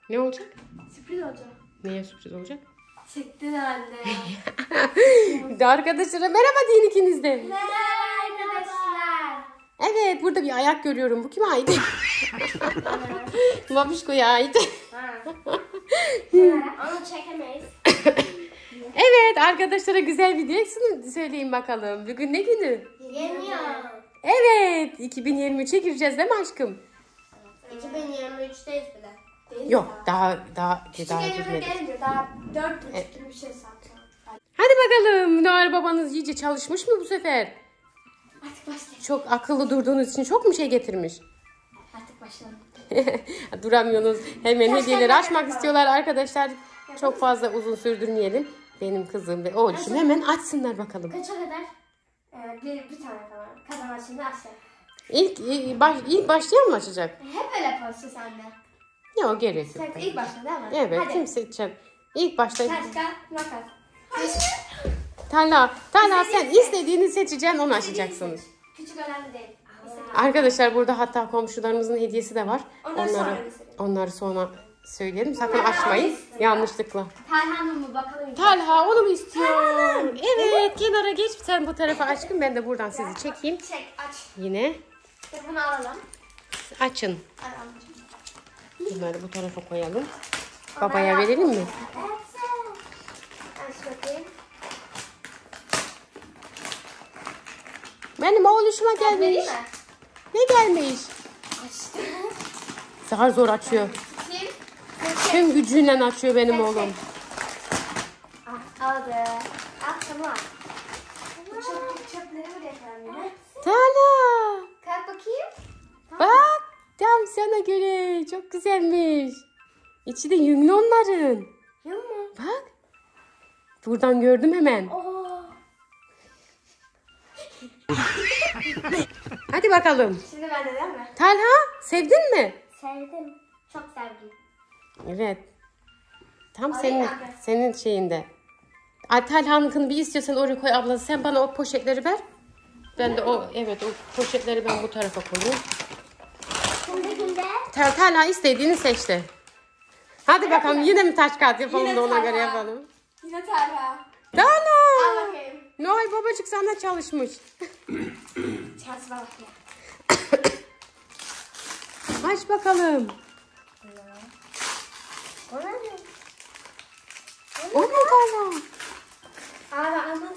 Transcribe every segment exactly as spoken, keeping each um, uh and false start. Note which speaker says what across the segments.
Speaker 1: Ne olacak?
Speaker 2: Sürpriz olacak.
Speaker 1: Neye sürpriz olacak?
Speaker 2: Çıktın anne.
Speaker 1: De arkadaşlara merhaba deyin ikiniz de.
Speaker 2: Merhaba arkadaşlar.
Speaker 1: Evet, burada bir ayak görüyorum. Bu kime ait? Babişko'ya ait.
Speaker 2: Onu çekemeyiz.
Speaker 1: Evet, arkadaşlara güzel bir dilek söyleyin bakalım. Bugün ne günü?
Speaker 2: Yeni yıl.
Speaker 1: Evet, iki bin yirmi üçe gireceğiz değil mi aşkım?
Speaker 2: iki bin yirmi üçteyiz bile. Değil
Speaker 1: Yok, daha daha daha girmedik.
Speaker 2: Gelince daha dört buçuk gibi bir şey satacağım.
Speaker 1: Hadi bakalım. Noel babanız iyice çalışmış mı bu sefer?
Speaker 2: Artık başlayalım.
Speaker 1: Çok akıllı durduğunuz için çok mu şey getirmiş?
Speaker 2: Artık başlayalım.
Speaker 1: Duramıyorsunuz. Hemen hediyeleri açmak istiyorlar arkadaşlar. Çok fazla uzun sürdürmeyelim. Benim kızım ve oğlum hemen açsınlar bakalım.
Speaker 2: Kaça kadar? Ee, bir, bir tane falan. Kazanan şimdi açacak.
Speaker 1: İlk, ilk, baş, ilk başlayan mı açacak?
Speaker 2: Hep öyle yapıyorsun sen de.
Speaker 1: Yok, gerek yok.
Speaker 2: Sen ilk başta değil mi?
Speaker 1: Evet,
Speaker 2: Hadi.
Speaker 1: kim seçecek? İlk başta.
Speaker 2: Taş, kağıt, makas.
Speaker 1: Talha, Talha sen istediğini seçeceksin, onu açacaksınız.
Speaker 2: Küçük önemli değil.
Speaker 1: Arkadaşlar burada hatta komşularımızın hediyesi de var.
Speaker 2: Onları sonra
Speaker 1: Onları,
Speaker 2: gösterelim.
Speaker 1: onları sonra söyleyelim. Sakın açmayın yanlışlıkla.
Speaker 2: Talha'nın mı bakalım?
Speaker 1: Talha onu mu istiyor? Evet, kenara geç, sen bu tarafa aşkım, ben de buradan sizi çekeyim.
Speaker 2: Çek, aç.
Speaker 1: Yine
Speaker 2: Dur bunu alalım.
Speaker 1: açın.
Speaker 2: Alalım.
Speaker 1: Bunları bu tarafa koyalım. Babaya verelim mi?
Speaker 2: Aç bakayım.
Speaker 1: Benim oğluşuma gelmiş.
Speaker 2: Vereyim mi?
Speaker 1: Ne gelmiş?
Speaker 2: Açtı.
Speaker 1: Zar zor açıyor.
Speaker 2: Kim?
Speaker 1: Tüm gücüyle açıyor benim oğlum.
Speaker 2: Ah, aldı. Al tamam. Bu çöp, çöpleri buraya koyalım yine.
Speaker 1: Talha.
Speaker 2: Kalk bakayım.
Speaker 1: Bak, tam sana göre. Çok güzelmiş. İçi de yünlü onların.
Speaker 2: Yok mu?
Speaker 1: Bak. Buradan gördüm hemen.
Speaker 2: Oo.
Speaker 1: Hadi bakalım.
Speaker 2: Şimdi bende değil mi?
Speaker 1: Talha, sevdin mi?
Speaker 2: Sevdim. Çok sevdim.
Speaker 1: Evet. Tam
Speaker 2: Ay,
Speaker 1: senin
Speaker 2: abi.
Speaker 1: senin şeyinde. Ay, Talha'nınkını bir istiyorsan oraya koy ablası. Sen bana o poşetleri ver. Ben de o evet o poşetleri ben bu tarafa koyayım.
Speaker 2: Şimdi günde.
Speaker 1: Tal Talha istediğini seçti. Hadi bakalım yine mi taş kağıt yapalım
Speaker 2: Yine
Speaker 1: da ona
Speaker 2: Talha.
Speaker 1: göre yapalım.
Speaker 2: Yine Talha.
Speaker 1: Talha.
Speaker 2: Al bakayım.
Speaker 1: Noel babacık sana çalışmış.
Speaker 2: Çarşı bak ya.
Speaker 1: Aç bakalım.
Speaker 2: O ne?
Speaker 1: O ne Talha?
Speaker 2: Abi anladım.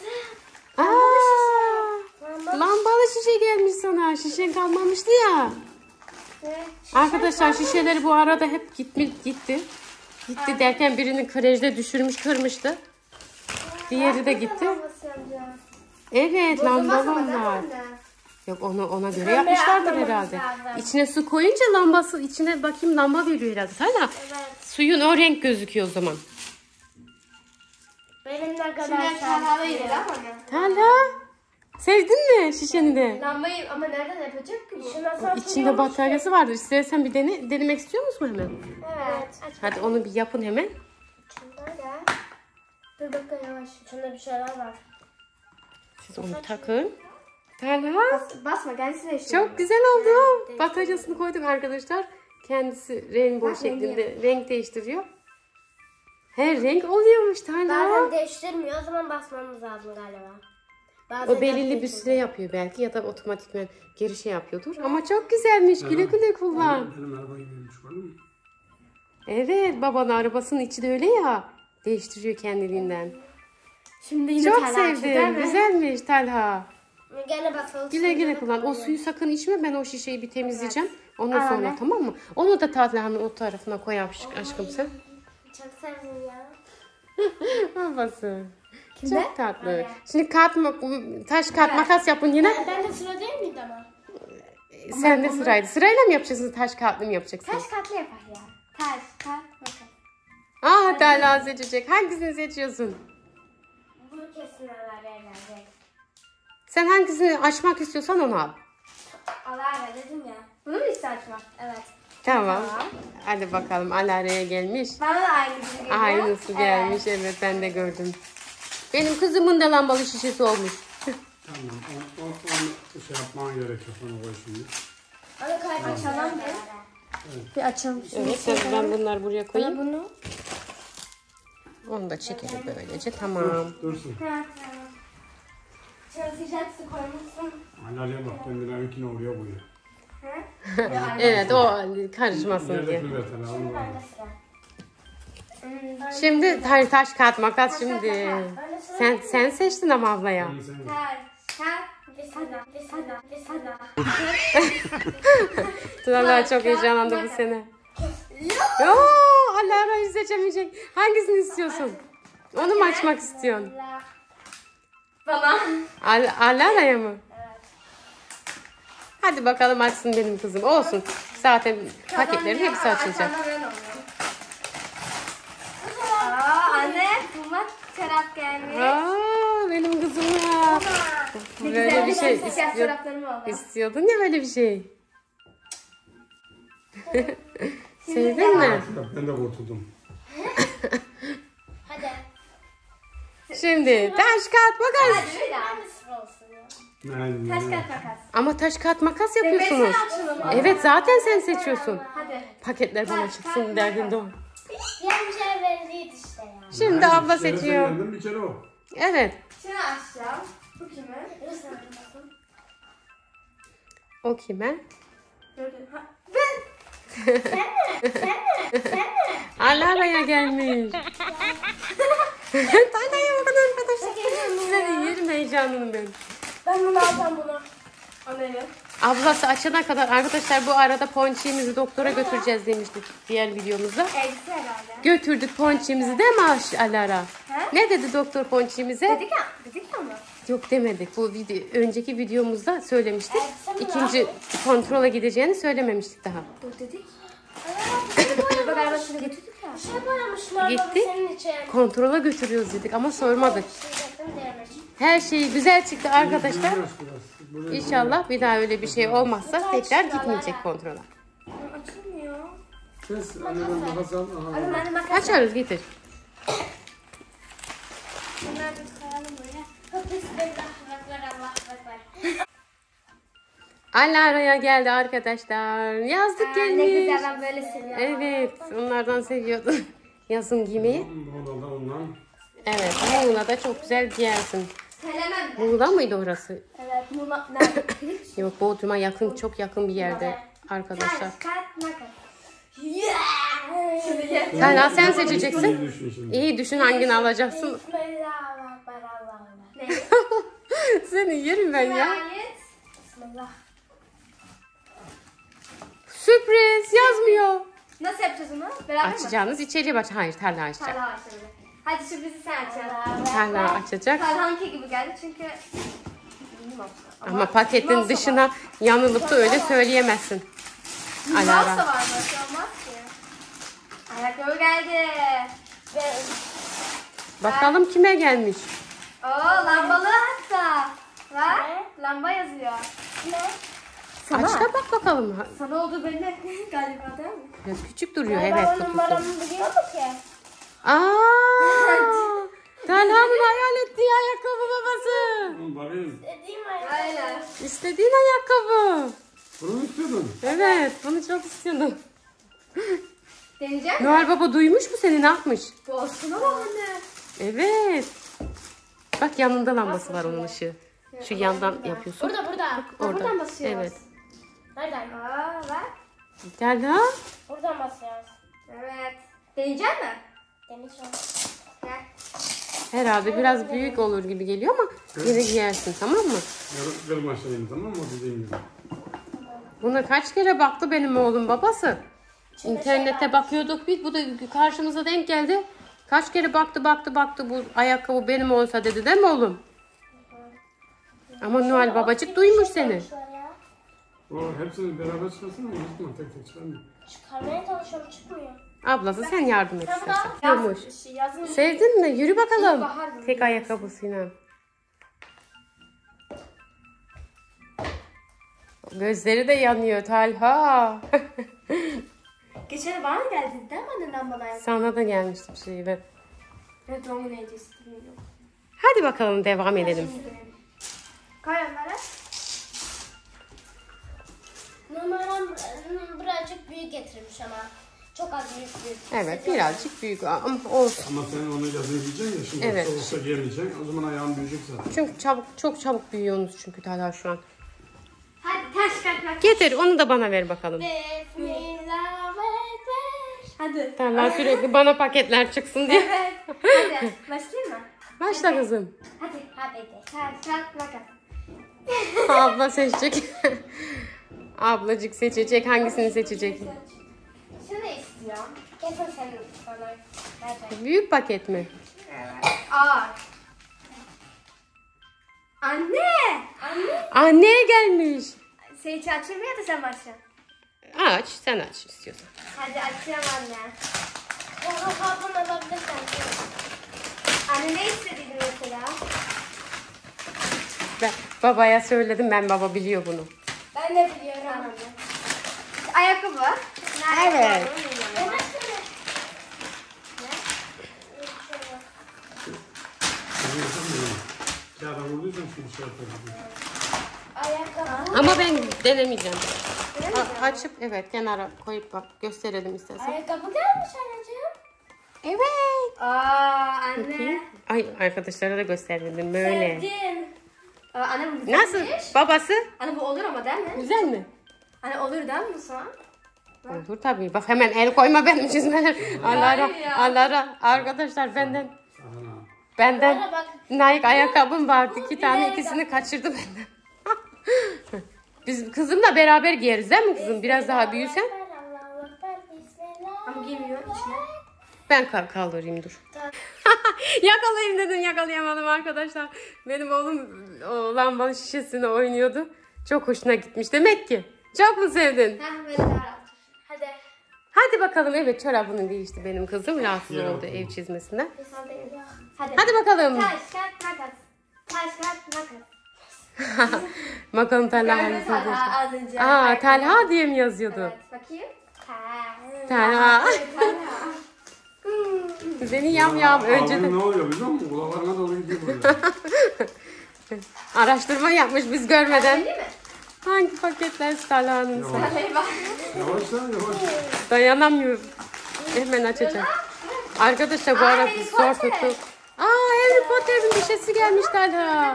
Speaker 1: Aa, lambalı şişe gelmiş sana. Şişen kalmamıştı ya. Arkadaşlar şişeleri bu arada hep gitmiş gitti. Gitti derken birini krejde düşürmüş, kırmıştı. Diğeri de gitti. Evet, lambalar. Yok onu ona göre yapmışlardır herhalde. İçine su koyunca lambası içine bakayım lamba veriyor herhalde. Talha.
Speaker 2: Evet.
Speaker 1: Suyun o renk gözüküyor o zaman.
Speaker 2: Benim ne kadar Şimdi Talha'yı verir ama ne?
Speaker 1: Talha. Sevdin mi şişeni de?
Speaker 2: Lambayı ama nereden yapacak ki bu?
Speaker 1: O içinde bataryası vardır. İstersen bir dene, denemek istiyor musun hemen?
Speaker 2: Evet. Aç.
Speaker 1: Hadi onu bir yapın hemen.
Speaker 2: Şunlar ya. Dur bakın yavaş. Şunda bir şeyler var.
Speaker 1: Siz onu takın. Talha.
Speaker 2: Bas, basma gelsin işte.
Speaker 1: Çok güzel oldu. Bataryasını koyduk arkadaşlar. Kendisi rainbow
Speaker 2: Bak,
Speaker 1: şeklinde renk değiştiriyor. Her renk oluyormuş Talha.
Speaker 2: Bazen değiştirmiyor o zaman basmamız lazım galiba. Bazen
Speaker 1: O belirli bir süre yapıyor belki ya da otomatikman geri şey yapıyordur. Ama çok güzelmiş. Güle güle kullan.
Speaker 3: Benim araba gibiymiş var mı?
Speaker 1: Evet, babanın arabasının içi de öyle ya. Değiştiriyor kendiliğinden.
Speaker 2: Şimdi yine
Speaker 1: Çok
Speaker 2: Talha açtı, değil
Speaker 1: sevdim.
Speaker 2: mi?
Speaker 1: Güzelmiş Talha.
Speaker 2: Gene basalım.
Speaker 1: Güle güle kullan. O suyu sakın içme. Ben o şişeyi bir temizleyeceğim. Ondan
Speaker 2: Aa,
Speaker 1: sonra
Speaker 2: ne?
Speaker 1: tamam mı? Onu da Talha'nın o tarafına koy aşk- aşkım sen.
Speaker 2: Çok sevdim ya.
Speaker 1: Babası.
Speaker 2: Kimde?
Speaker 1: Çok tatlı. Şimdi kağıt, ma- taş kağıt makas yapın yine.
Speaker 2: Ben de sıra değil miydi ama?
Speaker 1: Sen de sıraydı. Sırayla mı yapacaksınız? Taş kağıtlı mı yapacaksınız?
Speaker 2: Taş katlı yapar ya. Taş, kağıt, makas.
Speaker 1: Aa Talha seçecek. Hangisini seçiyorsun?
Speaker 2: Bu kesin araya gelecek.
Speaker 1: Sen hangisini açmak istiyorsan onu al.
Speaker 2: Alara dedim ya. Bunu mu ister açmak? Evet.
Speaker 1: Tamam.
Speaker 2: Tamam.
Speaker 1: Hadi bakalım. Alara'ya gelmiş.
Speaker 2: Bana da aynısı geliyor.
Speaker 1: Aynısı gelmiş. Evet ben de gördüm. Benim kızımın da lambalı şişesi olmuş.
Speaker 3: Tamam. O, o, onu şey yapman gerekiyor. Onu koy şimdi.
Speaker 2: Onu kaybedeceğim. Bir açalım.
Speaker 1: Evet, ben, ben bunları buraya koyayım.
Speaker 2: Bunu.
Speaker 1: Onu da çekelim böylece. Tamam.
Speaker 3: Dursun.
Speaker 2: Ha, tamam. Çalışacak su koymuşsun.
Speaker 3: Anneanneye bak kendine önkini oraya koyuyor.
Speaker 1: Evet, o karışmasın diye.
Speaker 3: Yerdekini ver sana.
Speaker 2: Şimdi
Speaker 3: Allah
Speaker 2: ben
Speaker 3: Allah.
Speaker 2: de sıra. Hmm,
Speaker 1: Şimdi taş, taş kağıt makas şimdi. Sen sen seçtin ama ablaya.
Speaker 3: Sen- sen-
Speaker 2: Taş, kağıt, bir sana, bir sana, bir sana.
Speaker 1: Tunalar çok heyecanlandı bu sene. Oo, Alara seçemeyecek. Hangisini istiyorsun? Onu mu açmak istiyorsun?
Speaker 2: Bana.
Speaker 1: Al Alara'ya mı?
Speaker 2: Evet.
Speaker 1: Hadi bakalım açsın benim kızım. Olsun. Zaten paketlerin hepsi açılacak.
Speaker 2: Aa, anne, bulmak taraf gelmiş.
Speaker 1: Aa, benim kızım ya.
Speaker 2: Ne
Speaker 1: Böyle
Speaker 2: güzel
Speaker 1: bir şey
Speaker 2: siyah
Speaker 1: istiyor,
Speaker 2: çoraplarım oldu.
Speaker 1: istiyordun ya böyle bir şey. Sevdin mi?
Speaker 3: Bak, ben de kurtuldum.
Speaker 2: Hadi.
Speaker 1: Şimdi taş kağıt makas.
Speaker 2: Hadi bir daha. Sıra olsun ya.
Speaker 3: Nerede?
Speaker 2: Taş kağıt makas.
Speaker 1: Ama taş kağıt makas yapıyorsunuz.
Speaker 2: Beşini açalım.
Speaker 1: Evet, zaten sen seçiyorsun.
Speaker 2: Hadi.
Speaker 1: Paketler bana çıksın derdinde o.
Speaker 2: Yan şey belliydi işte ya.
Speaker 1: Şimdi abla
Speaker 3: Bir kere sen
Speaker 1: seçiyor.
Speaker 3: yendin, bir kere o.
Speaker 1: Evet.
Speaker 2: Şimdi açacağım. Bu kimin?
Speaker 1: O kime?
Speaker 2: Gördün. Ha. Ben. Sen mi? Sen mi? Sen mi?
Speaker 1: Alara'ya gelmiş. Tanrı'ya bakın arkadaşlar. Seni yerim heyecanını ben.
Speaker 2: Ben bunu alacağım bunu. Anneyi.
Speaker 1: Ablası açana kadar arkadaşlar bu arada ponçiğimizi doktora götüreceğiz demiştik diğer videomuzda.
Speaker 2: Elbise herhalde.
Speaker 1: Götürdük ponçiğimizi değil mi Aş- Alara?
Speaker 2: He?
Speaker 1: Ne dedi doktor ponçiğimize?
Speaker 2: Dedik ya. Dedik ya mı?
Speaker 1: Yok demedik. Bu video, önceki videomuzda söylemiştik. İkinci kontrola gideceğini söylememiştik daha.
Speaker 2: Dur dedik. Bak galiba şunu götürdük ya. Şey boyamışlar
Speaker 1: Gitti.
Speaker 2: senin için.
Speaker 1: Kontrola götürüyoruz dedik ama sormadık.
Speaker 2: Şey demiş.
Speaker 1: Her şey güzel çıktı arkadaşlar.
Speaker 3: Biraz, biraz. Buraya-
Speaker 1: İnşallah bir daha öyle bir şey olmazsa tekrar gitmeyecek kontrola.
Speaker 2: Açılmıyor.
Speaker 3: Kes, anneden makas al. Aha.
Speaker 2: Alın ben de makas.
Speaker 1: Açarız getir.
Speaker 2: Bunları biz koyalım buraya. Bismillah. Allah ekber.
Speaker 1: Alara'ya geldi arkadaşlar. Yazlık
Speaker 2: Aa,
Speaker 1: gelmiş.
Speaker 2: ne güzel, ben böyle seviyorum.
Speaker 1: Evet, onlardan seviyordu. Yazın giymeyi.
Speaker 3: Bunu da ondan.
Speaker 1: Evet, Muğla da çok güzel giyersin.
Speaker 2: Söylemem de.
Speaker 1: Muğla mıydı orası?
Speaker 2: Evet, Muğla. Nerede?
Speaker 1: Yok, Bodrum'a yakın, çok yakın bir yerde arkadaşlar.
Speaker 2: Taş, kağıt, makas. Yeah! Şimdi gel.
Speaker 1: Talha sen
Speaker 3: İyi
Speaker 1: seçeceksin.
Speaker 3: düşün şimdi.
Speaker 1: İyi düşün hangini alacaksın.
Speaker 2: Bismillahirrahmanirrahim. Ne?
Speaker 1: Seni yerim ben ya.
Speaker 2: Ayet. Bismillah.
Speaker 1: Sürpriz yazmıyor.
Speaker 2: Nasıl yapacağız onu? Beraber mi?
Speaker 1: Açacağınız içeriye baş. Hayır, Talha açacak.
Speaker 2: Talha aç şimdi. Hadi sürprizi sen açalım.
Speaker 1: Talha açacak.
Speaker 2: Talhan'ınki gibi geldi çünkü... Bilmiyorum.
Speaker 1: Ama paketin
Speaker 2: mouse
Speaker 1: dışına yanılıp da öyle söyleyemezsin.
Speaker 2: Mouse
Speaker 1: Alara.
Speaker 2: da var mı? Şey olmaz ki. Ayakkabı geldi. Ve...
Speaker 1: Bakalım kime gelmiş.
Speaker 2: Oo, lambalı hatta. Var. Lamba yazıyor. Ne?
Speaker 1: Aç da bak bakalım. Ha,
Speaker 2: Sana olduğu belli galiba değil mi?
Speaker 1: biraz küçük duruyor evet kutusu.
Speaker 2: biliyor mu ki?
Speaker 1: Aa! Talha'nın hayal ettiği ayakkabı babası.
Speaker 3: Oğlum bakayım.
Speaker 2: Dediğim Aynen.
Speaker 1: İstediğin ayakkabı.
Speaker 3: Bunu mu istiyordun?
Speaker 1: Evet, bunu çok istiyordum.
Speaker 2: Deneyecek misin?
Speaker 1: Noel Baba duymuş mu seni, ne yapmış?
Speaker 2: Dostuna bak anne.
Speaker 1: Evet. Bak yanında lambası var onun ışığı. Şu yandan yapıyorsun.
Speaker 2: Burada burada. Ha,
Speaker 1: orada.
Speaker 2: Buradan basıyoruz.
Speaker 1: Evet.
Speaker 2: Nereden? Aa bak.
Speaker 1: Talha.
Speaker 2: Buradan basıyoruz. Evet. Deneyecek misin? Deneyeceğim. Gel.
Speaker 1: Herhalde biraz büyük olur gibi geliyor ama yine giyersin, tamam mı?
Speaker 3: Yarın kırma aşağıyım, tamam mı? O dediğim gibi.
Speaker 1: Buna kaç kere baktı benim oğlum babası. İnternette bakıyorduk biz. Bu da karşımıza denk geldi. Kaç kere baktı baktı baktı bu ayakkabı benim olsa dedi değil mi oğlum? Ama Noel babacık duymuş seni.
Speaker 3: O hepsini beraber çıkarsın mı? Unutma, tek tek çıkarma.
Speaker 2: Çıkarmaya çalışıyorum çıkmıyor.
Speaker 1: Ablası sen yardım et istersen.
Speaker 2: Yaz,
Speaker 1: Duymuş.
Speaker 2: şey, yazın.
Speaker 1: Sevdin mi? Yürü bakalım.
Speaker 2: İlkbahar mı?
Speaker 1: Tek ayakkabısıyla. Gözleri de yanıyor Talha.
Speaker 2: Geçen bana mı geldi değil mi annenden bana?
Speaker 1: Sana da gelmişti bir şey. Ben.
Speaker 2: Ne doğum günü hediyesi bilmiyorum.
Speaker 1: Hadi bakalım devam edelim.
Speaker 2: Koy onları. Numaram birazcık büyük getirmiş ama. Çok az büyük büyük.
Speaker 1: Evet birazcık büyük ama olsun.
Speaker 3: Ama sen onu yazın giyeceksin ya şimdi
Speaker 1: Evet.
Speaker 3: soğukta giyemeyeceksin. O zaman ayağın büyüyecek zaten.
Speaker 1: Çünkü çabuk çok çabuk büyüyorsunuz çünkü Talha şu an.
Speaker 2: Hadi taş kağıt makas.
Speaker 1: Getir onu da bana ver bakalım.
Speaker 2: Bismillah ver ver. Hadi.
Speaker 1: Talha sürekli bana paketler çıksın diye.
Speaker 2: Evet. Hadi başlayayım mı?
Speaker 1: Başla kızım.
Speaker 2: Hadi hadi. Taş kağıt makas.
Speaker 1: Abla seçecek. Ablacık seçecek. Hangisini seçecek?
Speaker 2: Şunu istiyorum. Kesin senin bana. Verecek.
Speaker 1: Büyük paket mi?
Speaker 2: Evet. Ağır. Anne. Anne.
Speaker 1: Anneye gelmiş.
Speaker 2: Sen hiç açayım mı ya da sen başla?
Speaker 1: Aç sen aç istiyorsan.
Speaker 2: Hadi açıyorum anne. Oha bunu alabilirsen. Anne ne istedin mesela?
Speaker 1: Ben babaya söyledim, ben baba biliyor bunu.
Speaker 2: Ben de biliyorum. Tamam. Ayakkabı.
Speaker 1: Evet.
Speaker 3: Sen yapamıyorum. Kağıda vurduysan şimdi şey yapabilirsin.
Speaker 2: Ayakkabı.
Speaker 1: Ama ben denemeyeceğim. A- açıp evet kenara koyup bak gösterelim istersen.
Speaker 2: Ayakkabı gelmiş anneciğim.
Speaker 1: Evet.
Speaker 2: Aa anne.
Speaker 1: Bakayım. Ay arkadaşlara da gösterdim böyle.
Speaker 2: Sevdim. Aa, anne bu güzelmiş.
Speaker 1: Nasıl? Babası?
Speaker 2: Anne bu olur ama değil mi?
Speaker 1: Güzel mi?
Speaker 2: Anne olur değil mi bu soğan?
Speaker 1: Olur tabii. Bak hemen el koyma benim çizmeler. Allah'a
Speaker 2: Hayır ya.
Speaker 1: Allah'a arkadaşlar benden
Speaker 3: Sana.
Speaker 1: benden
Speaker 2: Bana bak.
Speaker 1: Nike ayakkabım vardı. İki tane
Speaker 2: Bilerek
Speaker 1: ikisini kaçırdı benden. Biz kızımla beraber giyeriz değil mi kızım? Biraz daha büyüsen.
Speaker 2: Ama giymiyor içine.
Speaker 1: Ben kal kaldırayım dur. Yakalayayım dedim, yakalayamadım arkadaşlar. Benim oğlum o lambanın şişesini oynuyordu. Çok hoşuna gitmiş demek ki. Çok mu sevdin?
Speaker 2: Heh böyle daha rahat. Hadi.
Speaker 1: Hadi bakalım, evet çorabını değişti benim kızım. Rahatsız
Speaker 3: Ya.
Speaker 1: oldu ev çizmesinden.
Speaker 2: Hadi.
Speaker 1: Hadi bakalım.
Speaker 2: Taş kağıt makas. Taş kağıt makas.
Speaker 1: Bakalım Talha
Speaker 2: Gördün
Speaker 1: hangisini
Speaker 2: Talha
Speaker 1: seçti.
Speaker 2: az önce.
Speaker 1: Aa Talha diye mi yazıyordu?
Speaker 2: Evet bakayım.
Speaker 1: Talha.
Speaker 2: Talha.
Speaker 1: Seni yam yam
Speaker 3: Abim
Speaker 1: önceden
Speaker 3: ne oluyor biliyor musun? Kulaklarına doğru gidiyor böyle.
Speaker 1: araştırma yapmış biz görmeden.
Speaker 2: Değil mi?
Speaker 1: Hangi paketler Talha'nın?
Speaker 3: Yavaş.
Speaker 2: Talha'ya bak.
Speaker 3: Yavaş lan yavaş.
Speaker 1: Dayanamıyorum. Hemen açacağım. Arkadaşlar bu
Speaker 2: Aa,
Speaker 1: ara
Speaker 2: Harry
Speaker 1: zor
Speaker 2: Potter.
Speaker 1: tuttu. Aa Harry Potter'ın bir şeysi gelmiş Talha.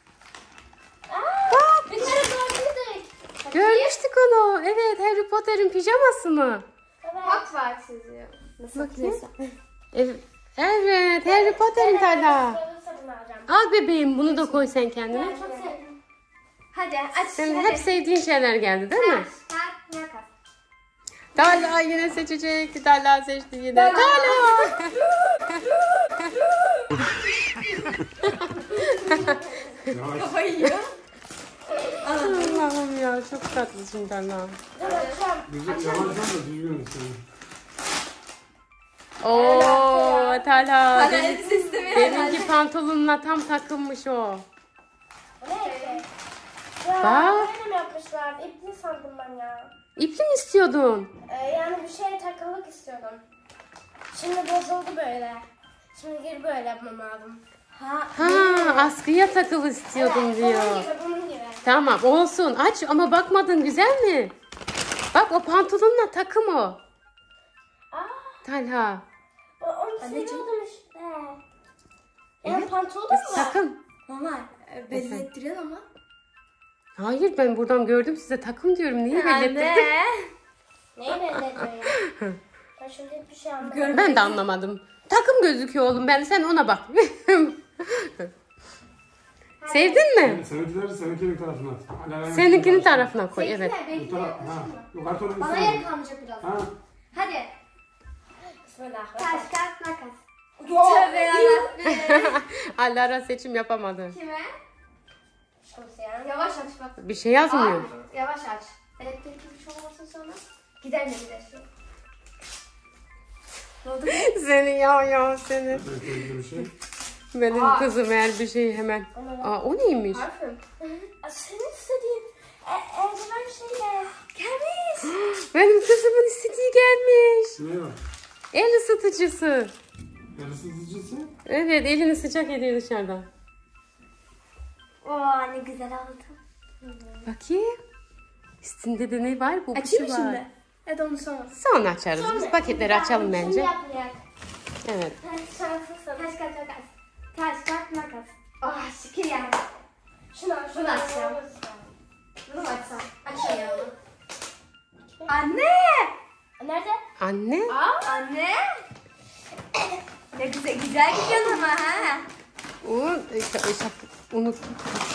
Speaker 2: Aa, bir kere gördük.
Speaker 1: Görmüştük onu. Evet, Harry Potter'ın pijaması mı?
Speaker 2: Hogwarts yazıyor.
Speaker 1: Bakayım. Evet, evet Harry Potter'ın Talha. Al bebeğim, bunu da koy sen kendine.
Speaker 2: Çok sevdim. Hadi aç.
Speaker 1: Senin
Speaker 2: hadi.
Speaker 1: hep sevdiğin şeyler geldi değil mi?
Speaker 2: Taş kağıt makas.
Speaker 1: Talha yine seçecek. Talha seçti yine. Talha.
Speaker 3: Yavaş.
Speaker 2: Kafayı yiyor.
Speaker 1: Allah'ım ya, çok tatlısın Talha.
Speaker 3: Güzel yavaş lan da düzgün sen.
Speaker 1: Oo Talha.
Speaker 2: Bana
Speaker 1: benim-
Speaker 2: elbise istemiyor.
Speaker 1: Benimki pantolonla tam takılmış o.
Speaker 2: Ne?
Speaker 1: Bak.
Speaker 2: Böyle mi yapmışlar? İpli sandım ben ya.
Speaker 1: İpli mi istiyordun?
Speaker 2: Ee, yani bir şeye takılmak istiyordum. Şimdi bozuldu böyle. Şimdi geri böyle yapmam lazım. Ha,
Speaker 1: Ha, askıya takılı istiyordum diyor.
Speaker 2: Bunun gibi, bunun gibi.
Speaker 1: Tamam olsun, aç ama bakmadın, güzel mi? Bak o pantolonla takım o.
Speaker 2: Aa,
Speaker 1: Talha.
Speaker 2: o- onu seviyordum işte. Yani
Speaker 1: Evet.
Speaker 2: pantolon mu?
Speaker 1: Takım.
Speaker 2: Mama, belli ettiriyor ama.
Speaker 1: Hayır, ben buradan gördüm size takım diyorum. Niye belirttin?
Speaker 2: Neyi belli ediyor ya? Ben şimdi hiçbir şey anlamadım.
Speaker 1: Ben de anlamadım. Takım gözüküyor oğlum, ben sen ona bak. Sevdin mi?
Speaker 3: Seninkileri seninkinin tarafına at. Alalen-
Speaker 1: Seninkinin tarafına koy, evet.
Speaker 3: Bu taraf, ha. Yukarı doğru
Speaker 2: Bana
Speaker 3: gitsin.
Speaker 2: yer kalmayacak biraz.
Speaker 3: Ha.
Speaker 2: Hadi. Bismillah. Taş, kağıt, makas. Tövbe yarabbim.
Speaker 1: Alara seçim yapamadı.
Speaker 2: Kime? Şemsiye. Yavaş aç bak.
Speaker 1: Bir şey yazmıyor.
Speaker 2: Aa, yavaş aç. Elektrikli bir şey olmasın sonra. Gider mi gider şu? Ne oldu?
Speaker 1: Seni ya ya seni.
Speaker 3: Evet, öyle bir şey.
Speaker 1: Benim
Speaker 2: Aa.
Speaker 1: kızım eğer bir şey hemen. Aa o neymiş?
Speaker 2: Parfüm. Senin istediğin e, eldiven şeyle gelmiş.
Speaker 1: Benim kızımın istediği gelmiş.
Speaker 3: Ne var?
Speaker 1: El ısıtıcısı.
Speaker 3: El ısıtıcısı.
Speaker 1: Evet, elini sıcak ediyor dışarıdan.
Speaker 2: Oo ne güzel oldu.
Speaker 1: Bakayım. Üstünde de ne var? Bu
Speaker 2: Açayım mı
Speaker 1: var.
Speaker 2: şimdi? Evet onu sonra.
Speaker 1: Sonra açarız. Biz paketleri açalım bence.
Speaker 2: Şimdi yapmayak.
Speaker 1: Evet.
Speaker 2: Şanslısın. Taş kağıt makas. Taş kağıt makas. Ah şükür ya. Şunu aç. Bunu açacağım. Bunu mu açsam? Açıyorum. Anne! Nerede?
Speaker 1: Anne.
Speaker 2: Aa, anne! Ne güzel, güzel gidiyorsun ama ha.
Speaker 1: Un, unuttum.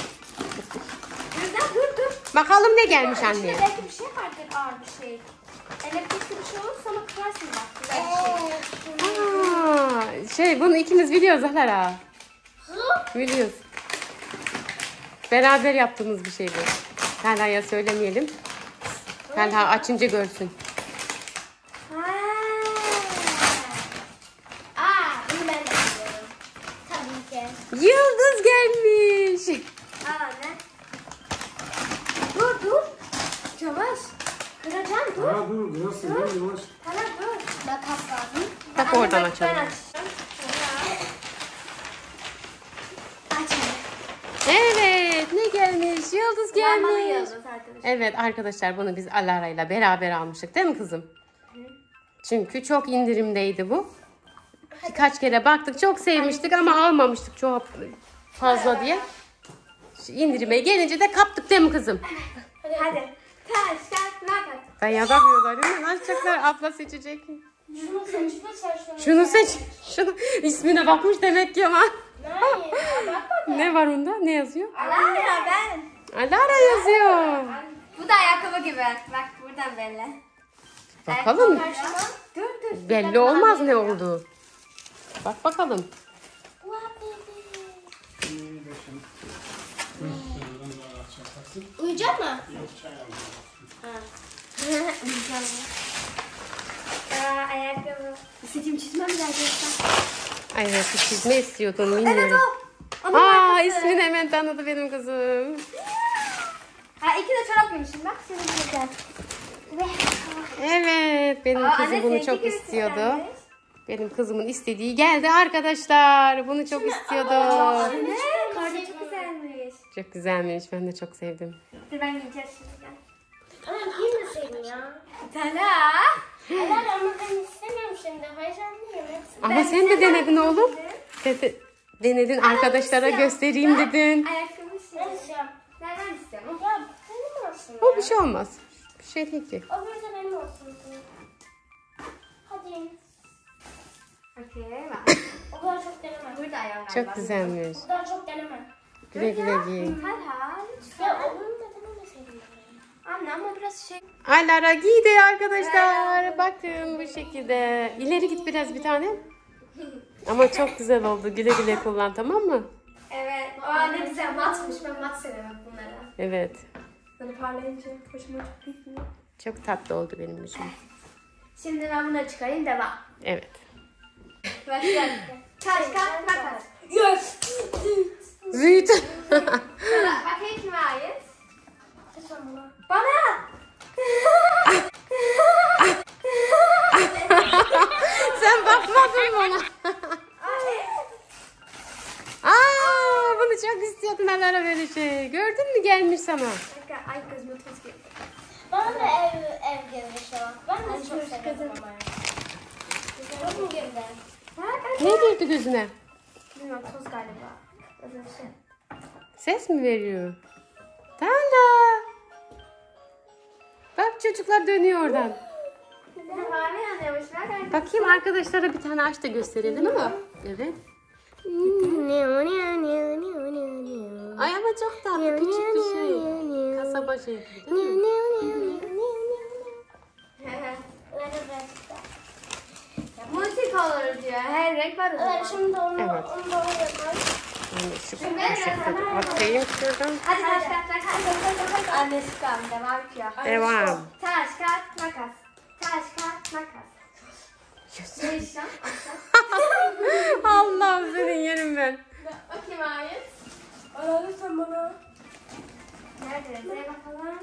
Speaker 2: Dur dur dur.
Speaker 1: Bakalım ne gelmiş
Speaker 2: İçinde
Speaker 1: anneye.
Speaker 2: belki bir şey vardır, ağır bir şey. Elektrikli bir şey olursa ama kırarsın bak. Güzel bir şey.
Speaker 1: Aa, şey bunu ikimiz biliyoruz Alara. Biliyoruz. Beraber yaptığımız bir şey bu. Talha'ya söylemeyelim. Talha açınca görsün.
Speaker 2: Ha. Aa, bunu ben de biliyorum. Tabii ki.
Speaker 1: Yıldız gelmiş.
Speaker 2: Aa ne? Dur dur. Yavaş. Kıracağım dur.
Speaker 3: Ha dur nasıl ya yavaş.
Speaker 2: Tamam dur. Makas lazım.
Speaker 1: Tak
Speaker 2: Anne,
Speaker 1: oradan
Speaker 2: bak,
Speaker 1: açalım.
Speaker 2: Ben açacağım. Açalım.
Speaker 1: Evet ne gelmiş? Yıldız
Speaker 2: Ben bana
Speaker 1: gelmiş.
Speaker 2: yıldız arkadaşlar.
Speaker 1: Evet arkadaşlar bunu biz Alara'yla beraber almıştık değil mi kızım? Çünkü çok indirimdeydi bu. Birkaç kere baktık çok sevmiştik ama almamıştık çok fazla diye. Şu indirime gelince de kaptık değil mi kızım?
Speaker 2: Hadi. Hadi. Taş, kağıt, makas.
Speaker 1: Dayanamıyorlar hemen açacaklar abla seçecek.
Speaker 2: Şunu seç, şunu seç, şunu
Speaker 1: Şunu seç. Şunu ismine bakmış demek ki ama.
Speaker 2: Hayır, bak bak.
Speaker 1: Ne var onda? Ne yazıyor?
Speaker 2: Alara ben.
Speaker 1: Alara yazıyor.
Speaker 2: Bu da ayakkabı gibi. Bak buradan belli.
Speaker 1: Bakalım.
Speaker 2: Ayakkabı. Dur dur.
Speaker 1: Belli olmaz ne oldu. Bak bakalım.
Speaker 3: İyi de şimdi. Hı, buradan daha açacaksın.
Speaker 2: Uyuyacak mı?
Speaker 3: Yok çay aldım.
Speaker 2: Uyuyacağım. Aa, ayakkabı. İstediğim çizmem lazım.
Speaker 1: Ay evet bir çizme istiyordum
Speaker 2: Evet
Speaker 1: bilmiyorum.
Speaker 2: o. Onun
Speaker 1: Aa
Speaker 2: markası.
Speaker 1: ismini hemen tanıdı benim kızım.
Speaker 2: Ha iki de çorap yemişim bak. Şimdi güzel.
Speaker 1: Evet benim
Speaker 2: Aa,
Speaker 1: kızım
Speaker 2: anne,
Speaker 1: bunu
Speaker 2: seninki
Speaker 1: çok
Speaker 2: gibi
Speaker 1: istiyordu.
Speaker 2: güzelmiş.
Speaker 1: Benim kızımın istediği geldi arkadaşlar. Bunu çok istiyordu.
Speaker 2: Anne karnı çok güzelmiş.
Speaker 1: Çok güzelmiş. Ben de çok sevdim.
Speaker 2: Dur ben giyeceğim şimdi.
Speaker 4: Anne giymeseydin ya.
Speaker 2: Tala.
Speaker 4: Anne ama ben istemiyorum şimdi. Heyecanlıyım.
Speaker 1: Ama sen de denedin oğlum. Sen de denedin arkadaşlara göstereyim dedin.
Speaker 2: Ayakkabı istiyorum.
Speaker 4: Ben istiyorum.
Speaker 2: Nereden istiyorum?
Speaker 4: Ya benim olsun
Speaker 1: O
Speaker 4: ya.
Speaker 1: bir şey olmaz. Bir şey değil ki.
Speaker 4: O bir de benim olsun. Hadi.
Speaker 2: Okey bak.
Speaker 4: O kadar çok deneme.
Speaker 2: Burada ayağım galiba.
Speaker 1: Çok güzelmiş.
Speaker 4: O kadar çok deneme.
Speaker 1: Güle güle giy.
Speaker 2: Tala lütfen.
Speaker 4: Ya olur da denemeseydin.
Speaker 2: Anne ama biraz şey.
Speaker 1: Alara giydi arkadaşlar. Bakın bu şekilde. İleri git biraz bir tane. Ama çok güzel oldu. Güle güle kullan tamam mı?
Speaker 2: Evet. Aa ne güzel matmış. Ben mat seviyorum bunları.
Speaker 1: Evet.
Speaker 2: Böyle parlayınca hoşuma çok gidiyor.
Speaker 1: Çok tatlı oldu benim için.
Speaker 2: Şimdi ben bunu çıkarayım devam.
Speaker 1: Evet.
Speaker 2: Başla. Taş kağıt makas.
Speaker 4: Yes.
Speaker 1: Züğüt.
Speaker 2: Bakayım kime ait?
Speaker 4: Lütfen bana.
Speaker 2: Bana.
Speaker 1: Sen bakmadın bana. Aa, bunu çok istiyordun Alara böyle şey. Gördün mü gelmiş sana?
Speaker 2: Dakika, ay gözüme toz girdi.
Speaker 4: Bana da ev, ev gezmişti bak. Ben de çok seviyorum ama. Çok mu girdi?
Speaker 1: Ne girdi gözüne?
Speaker 2: Bilmiyorum toz galiba. Öyle bir şey.
Speaker 1: Ses mi veriyor? Tala. Bak çocuklar dönüyor oradan.
Speaker 2: Bir de mavi yanıyormuş. Bak
Speaker 1: Bakayım arkadaşlara bir tane aç da gösterelim ama. Evet. Ay ama çok tatlı küçük bir şey. Kasaba şey gibi değil mi?
Speaker 2: Multicolor diyor. Her renk var o
Speaker 4: Evet
Speaker 2: zaman.
Speaker 4: şimdi onu,
Speaker 1: Evet.
Speaker 4: onu da oraya koy.
Speaker 1: Yani şu şekilde atayım şuradan.
Speaker 2: Hadi taş kağıt makas. Annesi kaldı. Devam ki.
Speaker 1: Devam.
Speaker 2: Taş kağıt makas. Taş kağıt makas. Ne iş lan?
Speaker 1: Allah'ım senin yerim ben.
Speaker 2: O kime ait?
Speaker 4: Aa, lütfen bana.
Speaker 2: Nerede? Buraya bakalım.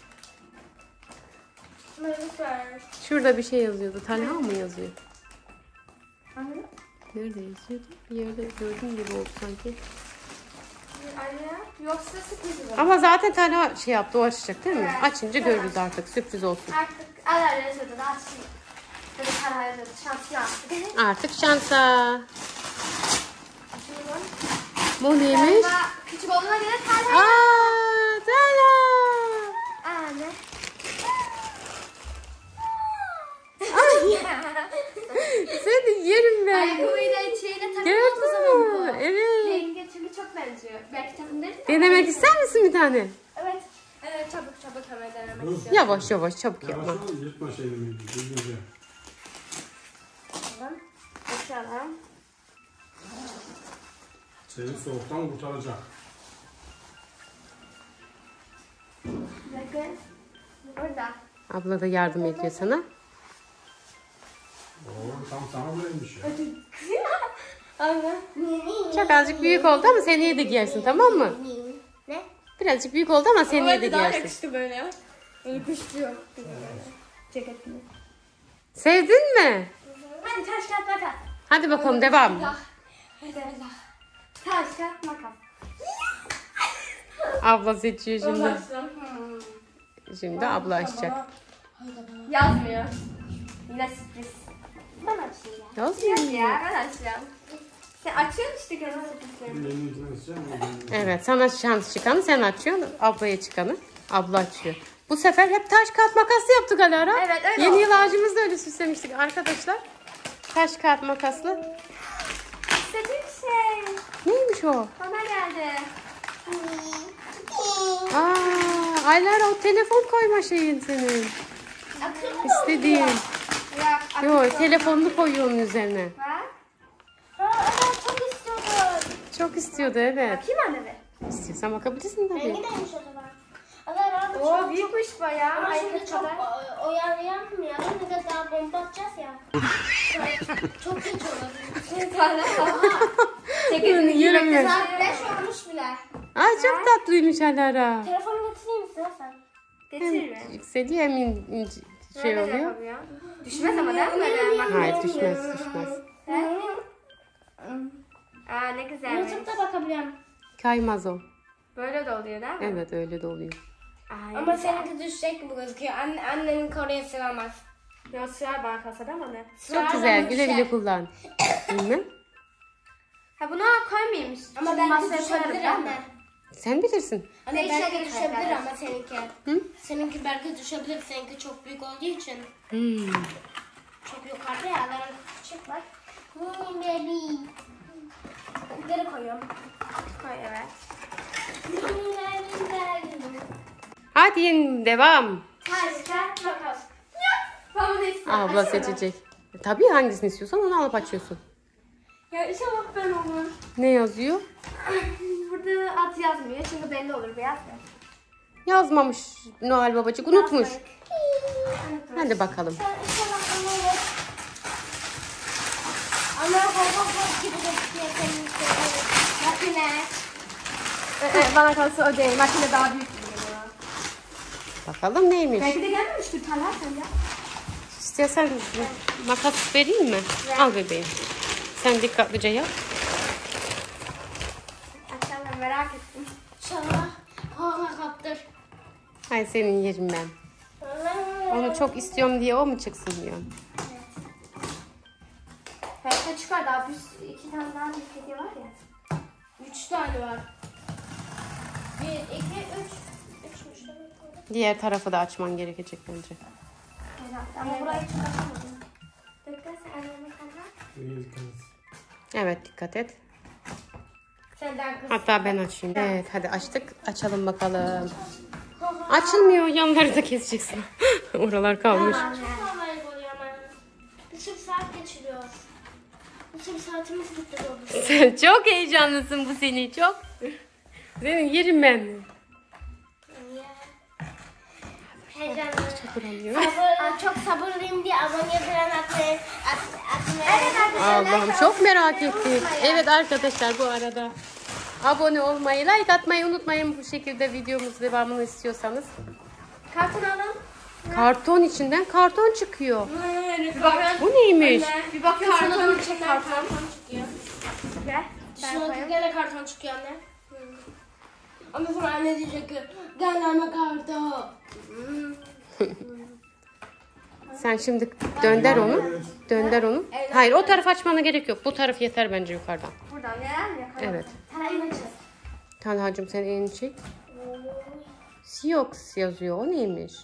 Speaker 4: Lütfen.
Speaker 1: Şurada bir şey yazıyordu. Talha mı yazıyor?
Speaker 2: Anladın?
Speaker 1: Nerede yazıyordu? Bir yerde gördüm gibi oldu sanki.
Speaker 2: Anne yoksa sürpriz olur.
Speaker 1: Ama zaten tane şey yaptı, o açacak değil mi?
Speaker 2: Evet,
Speaker 1: Açınca
Speaker 2: tamam.
Speaker 1: görürüz artık, sürpriz olsun.
Speaker 2: Artık alarm yazıyordu da açayım. Böyle karar yazıyordu. Şanslı artık.
Speaker 1: Artık şansa.
Speaker 2: Açıyorum.
Speaker 1: Bu neymiş?
Speaker 2: Galiba küçük olduğuna göre tane.
Speaker 1: Aaa Tala.
Speaker 2: Anne.
Speaker 1: Seni yerim ben.
Speaker 2: Ayakkabıyla şeyle takılıyor
Speaker 1: Gördün
Speaker 2: o zaman bu.
Speaker 1: mü? Evet.
Speaker 2: Rengi çünkü çok benziyor. Belki takım değil mi?
Speaker 1: Denemek ister misin bir tane?
Speaker 2: Evet. Evet çabuk çabuk hemen denemek
Speaker 3: Dur.
Speaker 2: istiyorum.
Speaker 1: Yavaş yavaş, çabuk
Speaker 3: Yavaş
Speaker 1: yapma.
Speaker 3: ol, yırtma şeyini. Düzgünce.
Speaker 2: Tamam. Açalım.
Speaker 3: Seni soğuktan kurtaracak.
Speaker 2: Bakın. Burada.
Speaker 1: Abla da yardım ediyor sana.
Speaker 3: Oo, tam sana böyleymiş ya.
Speaker 2: Anne.
Speaker 1: Çok azıcık büyük oldu ama seneye de giyersin, tamam mı?
Speaker 4: Ne?
Speaker 1: Birazcık büyük oldu ama seneye de
Speaker 2: Daha
Speaker 1: giyersin.
Speaker 2: yakıştı böyle ya. Böyle kuşluyor. Ceketini.
Speaker 1: Sevdin mi?
Speaker 2: Hadi taş kağıt makas.
Speaker 1: Hadi bakalım devam.
Speaker 2: Allah. Hadi Allah. Taş kağıt makas.
Speaker 1: Abla seçiyor şimdi.
Speaker 2: Hmm.
Speaker 1: Şimdi abla açacak.
Speaker 2: Yazmıyor. Yine sürpriz. Ben açayım ya.
Speaker 1: Yazmıyor mu?
Speaker 2: Ya ben açacağım. Sen açıyorsun işte kendi sürprizlerini.
Speaker 3: Yeni içine sıçacağım.
Speaker 1: Evet, sana şans çıkanı sen açıyorsun, ablaya çıkanı abla açıyor. Bu sefer hep taş kağıt makaslı yaptık Alara.
Speaker 2: Evet, öyle
Speaker 1: Yeni
Speaker 2: oldu.
Speaker 1: yıl ağacımızda öyle süslemiştik arkadaşlar. Taş kağıt makaslı.
Speaker 2: İstediğim şey.
Speaker 1: Neymiş o?
Speaker 2: Bana geldi.
Speaker 1: Aa, Alara o telefon koyma şeyin senin.
Speaker 4: Akıllı
Speaker 1: İstediğin.
Speaker 2: Yok.
Speaker 1: Yok, telefonunu koyuyor onun üzerine.
Speaker 2: Var.
Speaker 4: Ha, evet, çok istiyordum.
Speaker 1: Çok istiyordu, evet.
Speaker 2: Bakayım anne bir.
Speaker 1: İstiyorsan bakabilirsin tabii.
Speaker 4: Rengi neymiş o zaman? Allah razı
Speaker 2: Oo
Speaker 4: olsun.
Speaker 2: büyükmüş bayağı.
Speaker 4: Ama şimdi
Speaker 2: Aykırı
Speaker 4: çok
Speaker 2: kadar.
Speaker 4: o- oyalayamıyorum. Bir de daha bomba atacağız ya. Çok kötü olur.
Speaker 2: Bir tane var.
Speaker 1: Bunu yerim ben.
Speaker 4: Saat beş olmuş bile.
Speaker 1: Ay çok tatlıymış Alara.
Speaker 4: Telefonu getireyim misin sen?
Speaker 2: Getir mi?
Speaker 1: Yükseliyor hem in- ince- şey
Speaker 2: Böyle
Speaker 1: oluyor.
Speaker 2: yapıyor. Düşmez ama değil mi böyle? Bak.
Speaker 1: Hayır, düşmez düşmez.
Speaker 2: He? Aa ne güzelmiş.
Speaker 4: YouTube'da bakabiliyorum.
Speaker 1: Kaymaz o.
Speaker 2: Böyle de oluyor değil mi?
Speaker 1: Evet, öyle de oluyor.
Speaker 2: Aa,
Speaker 4: Ama seninki düşecek gibi gözüküyor. Anne, annenin koruya sığamaz.
Speaker 2: Yok sığar bankası değil mi anne?
Speaker 1: Çok güzel, güle güle kullan. Bilmem.
Speaker 2: Ha bunu koymayayım.
Speaker 4: Ama
Speaker 2: Şimdi
Speaker 4: belki
Speaker 2: masaya koyarım,
Speaker 4: düşebilir
Speaker 2: değil mi?
Speaker 4: anne.
Speaker 1: Sen bilirsin.
Speaker 4: Anne
Speaker 2: Değişik
Speaker 4: belki
Speaker 2: bir
Speaker 4: düşebilir
Speaker 2: karar.
Speaker 4: ama seninki.
Speaker 1: Hı?
Speaker 4: Seninki belki düşebilir. Seninki çok büyük olduğu için.
Speaker 1: Hmm.
Speaker 4: Çok yukarıda ya. Aların küçük bak. Hmm, baby. Geri koyuyorum.
Speaker 2: Koy evet.
Speaker 4: Hmm, baby, baby.
Speaker 1: Hadi yeni devam.
Speaker 2: Taş kağıt makas. Ben bunu istiyorum.
Speaker 1: Abla
Speaker 2: Açıyorum.
Speaker 1: seçecek. E, tabii hangisini istiyorsan onu alıp açıyorsun.
Speaker 2: Ya inşallah ben olur.
Speaker 1: Ne yazıyor?
Speaker 2: Burada at yazmıyor çünkü belli olur beyaz ya.
Speaker 1: Yazmamış Noel babacık, unutmuş.
Speaker 2: Unutmuş.
Speaker 1: Hadi bakalım.
Speaker 4: Sen inşallah anne olur. Ama baba bak gibi gözüküyor seninki. Makine.
Speaker 2: Evet, bana kalsa o değil. Makine daha büyük gibi geliyor.
Speaker 1: Bakalım neymiş.
Speaker 2: Belki de gelmemiştir Talha sen ya.
Speaker 1: İstiyorsan makas vereyim mi? Al bebeğim. Sen dikkatlice yap.
Speaker 2: Açalım merak ettim.
Speaker 4: İnşallah hava kaptır.
Speaker 1: Ay senin yerim ben. Onu çok istiyorum diye o mu çıksın diyor.
Speaker 2: Belki de çıkar daha bir iki tane daha bir hediye var ya.
Speaker 4: Üç tane var. Bir, iki, üç. Üçmüş demek ki.
Speaker 1: Diğer tarafı da açman gerekecek bence.
Speaker 2: Ama burayı çıkartamadım. Dikkat sen anneme kadar.
Speaker 3: İyi dikkat et.
Speaker 1: Evet, dikkat et.
Speaker 4: Senden kız.
Speaker 1: Hatta ben açayım. Evet, hadi açtık. Açalım bakalım. Açılmıyor. Yanları da keseceksin. Oralar kalmış.
Speaker 4: Çok havayı oluyor ama. Bir sürü saat geçiriyor. Bir sürü saatimiz gitti doğru.
Speaker 1: Sen çok heyecanlısın bu seni. Çok. Senin yerim ben.
Speaker 4: Heyecanlı.
Speaker 1: Duramıyor.
Speaker 4: Sabır, çok sabırlıyım diye abone falan atmayı at, atmayı. Evet
Speaker 1: Allah'ım çok merak ettik. Evet arkadaşlar, bu arada abone olmayı, like atmayı unutmayın. Bu şekilde videomuz devamını istiyorsanız.
Speaker 2: Kartını alın.
Speaker 1: Karton içinden karton çıkıyor.
Speaker 2: Bir bakın.
Speaker 1: Bu neymiş?
Speaker 2: Bir bakın sana da
Speaker 4: Karton
Speaker 2: çek
Speaker 4: içinden
Speaker 2: karton.
Speaker 4: karton çıkıyor.
Speaker 2: Gel. Ben
Speaker 4: Şuna
Speaker 2: koyayım.
Speaker 4: gene karton çıkıyor anne. Ama sonra anne diyecek ki gel ana karda.
Speaker 1: Sen şimdi dönder onu. Dönder onu. Hayır o taraf açmana gerek yok. Bu taraf yeter bence yukarıdan.
Speaker 2: Buradan gelen mi?
Speaker 1: Evet.
Speaker 2: Tarayın açın.
Speaker 1: Talhacığım sen elini çek. Siox yazıyor. O neymiş?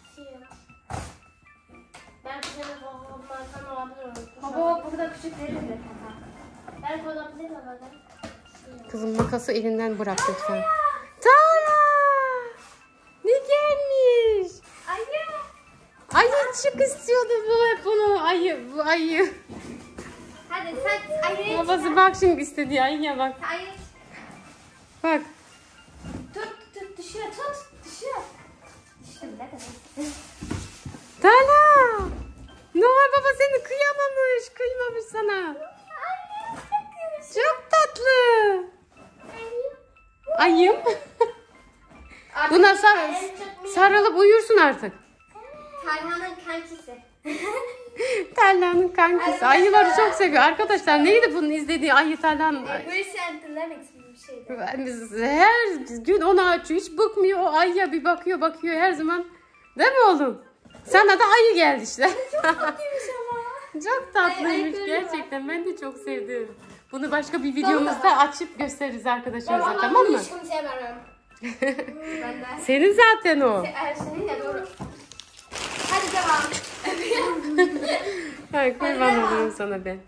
Speaker 4: Ben kızımı babamdan alabilirim.
Speaker 2: Baba burada küçük verir mi?
Speaker 4: Ben olabilir mi bana?
Speaker 1: Kızım makası elinden bırak lütfen. Tala! Ne gelmiş?
Speaker 2: Ayı.
Speaker 1: Ayıcık istiyordu bu hep bunu. Ayı, bu ayı.
Speaker 2: Hadi sen ayıyı
Speaker 1: Babası bak şimdi istediği ayıya bak.
Speaker 2: Ayı.
Speaker 1: Bak.
Speaker 2: Tut tut düşüyor tut. Düşüyor. Düştüm ne demek?
Speaker 1: Tala! Noel Baba seni kıyamamış. Kıymamış sana. Çok tatlı. Ayım. Buna sar sarılıp uyursun artık.
Speaker 2: Tarhanın kankisi.
Speaker 1: Talha'nın kankisi. Ayıları çok seviyor. Arkadaşlar neydi bunun izlediği ayı Talha'nın?
Speaker 2: Grease and the Lemons gibi bir şeydi.
Speaker 1: Biz her gün onu açıyor. Hiç bıkmıyor. O ayıya bir bakıyor bakıyor her zaman. Değil mi oğlum? Sana da ayı geldi işte.
Speaker 2: Çok tatlıymış ama.
Speaker 1: Çok tatlıymış
Speaker 2: Ay,
Speaker 1: gerçekten. Ben de çok sevdim. Bunu başka bir videomuzda açıp gösteririz arkadaşlarımıza, tamam mı?
Speaker 4: Hiç kimseye vermem.
Speaker 2: Ben de.
Speaker 1: Senin zaten o.
Speaker 2: Eğer senin de doğru. Hadi devam.
Speaker 1: Ay kurban olurum sana ben.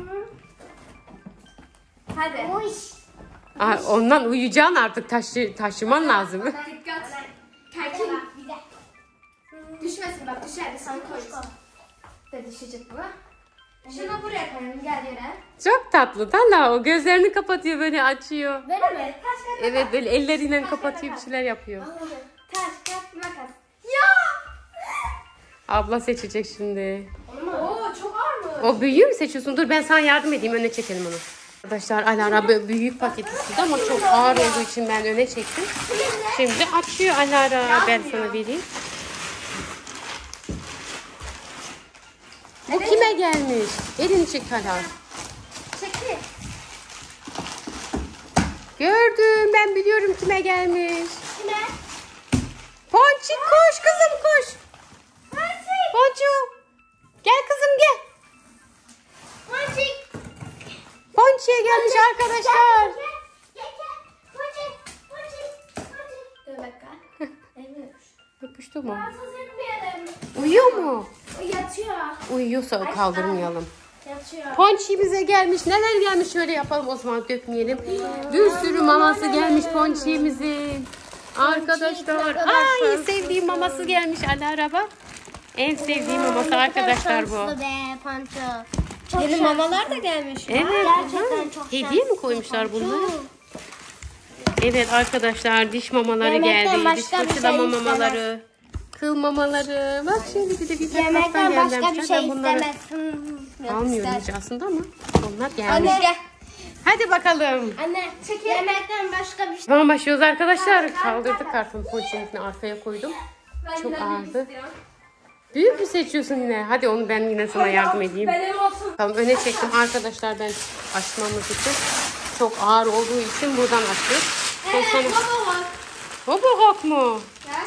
Speaker 2: Hadi.
Speaker 1: Ay, ondan uyuyacaksın artık taşı, taşıman lazım.
Speaker 2: Dikkat. Terkin. Düşmesin bak düşer de sen koy. De düşecek bu. Şunu buraya koyalım gel yere.
Speaker 1: Çok tatlı. Talha o gözlerini kapatıyor böyle açıyor.
Speaker 2: Böyle mi? Taş kağıt
Speaker 1: Evet böyle elleriyle kapatıyor bir şeyler yapıyor.
Speaker 2: Taş kağıt makas. Ya!
Speaker 1: Abla seçecek şimdi.
Speaker 2: Oo çok ağır mı?
Speaker 1: O büyüğü mü seçiyorsun? Dur ben sana yardım edeyim. Öne çekelim onu. Arkadaşlar Alara böyle büyük paket istedi ama çok ağır olduğu için ben öne çektim. Şimdi açıyor Alara. Ben sana vereyim. Bu kime gelmiş? Elini çek Alara.
Speaker 2: Çekil.
Speaker 1: Gördüm. Ben biliyorum kime gelmiş.
Speaker 2: Kime?
Speaker 1: Ponçik koş kızım koş.
Speaker 2: Ponçik.
Speaker 1: Ponçu. Gel kızım gel.
Speaker 2: Ponçik.
Speaker 1: Ponçi'ye gelmiş arkadaşlar.
Speaker 2: Gel gel. Ponçik. Ponçik. Ponçik. Dur dakika. Evet.
Speaker 1: Öpüştü mü?
Speaker 2: Rahatsız etmeyelim.
Speaker 1: Uyuyor mu?
Speaker 2: O yatıyor.
Speaker 1: Uyuyorsa kaldırmayalım.
Speaker 2: Yatıyor.
Speaker 1: Ponçiğimize gelmiş. Neler gelmiş şöyle yapalım o zaman dökmeyelim. Bir sürü maması gelmiş ponçiğimizin. Arkadaşlar. Ay sevdiğim maması gelmiş Alara bak. En sevdiğim maması arkadaşlar bu.
Speaker 4: Be panço.
Speaker 2: Yeni mamalar da gelmiş.
Speaker 1: Evet.
Speaker 4: Gerçekten
Speaker 1: aha.
Speaker 4: çok
Speaker 1: Hediye mi koymuşlar bunları? Evet arkadaşlar diş mamaları
Speaker 4: Yemekten
Speaker 1: geldi. Diş
Speaker 4: başka bir
Speaker 1: fırçalama
Speaker 4: şey
Speaker 1: mamaları. Kıl mamaları. Bak şimdi bir de bir de
Speaker 4: Yemekten başka bir
Speaker 1: gelmişler.
Speaker 4: şey
Speaker 1: Ben bunları
Speaker 4: istemez.
Speaker 1: almıyorum hiç aslında ama onlar gelmiş.
Speaker 4: Anne gel.
Speaker 1: Hadi bakalım.
Speaker 4: Anne çekil. Yemekten başka bir şey.
Speaker 1: Tamam başlıyoruz arkadaşlar. Kaldırdık karton ponçiğini arkaya koydum. Çok ağırdı. Büyük mü seçiyorsun yine? Hadi onu ben yine sana yardım edeyim.
Speaker 2: Benim olsun.
Speaker 1: Tamam öne çektim arkadaşlar ben açmamız için. Çok ağır olduğu için buradan açıyoruz. Ben sana...
Speaker 2: Baba bak.
Speaker 1: Hobogok mu?
Speaker 2: Gel.